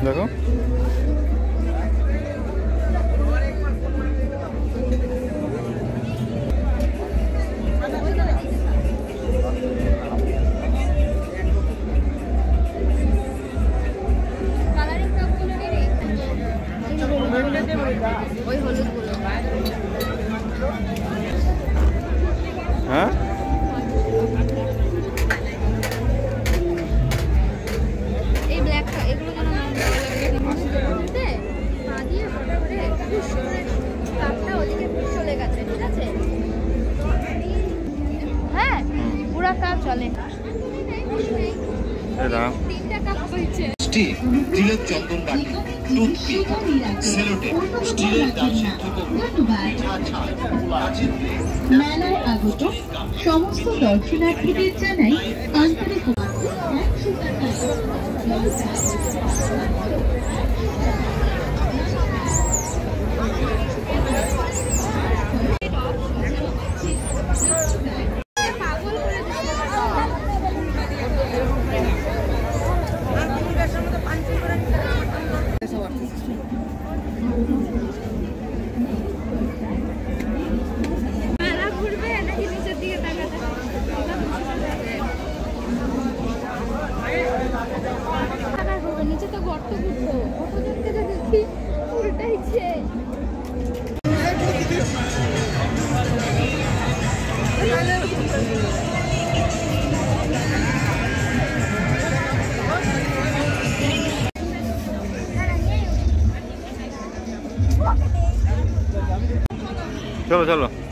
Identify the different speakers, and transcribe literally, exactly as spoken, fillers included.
Speaker 1: देखो हाँ
Speaker 2: স্টিলের চন্দন বাটি, টুথপিক, সেলোটেপ, স্টিলের ডাল সিদ্ধ
Speaker 3: মেলায় আগত সমস্ত দর্শনার্থীদের জানাই আন্তরিক
Speaker 4: নিচে তো গর্ত ঘুরতো ওপর থেকে দেখি উল্টাইছে।
Speaker 1: चलो चलो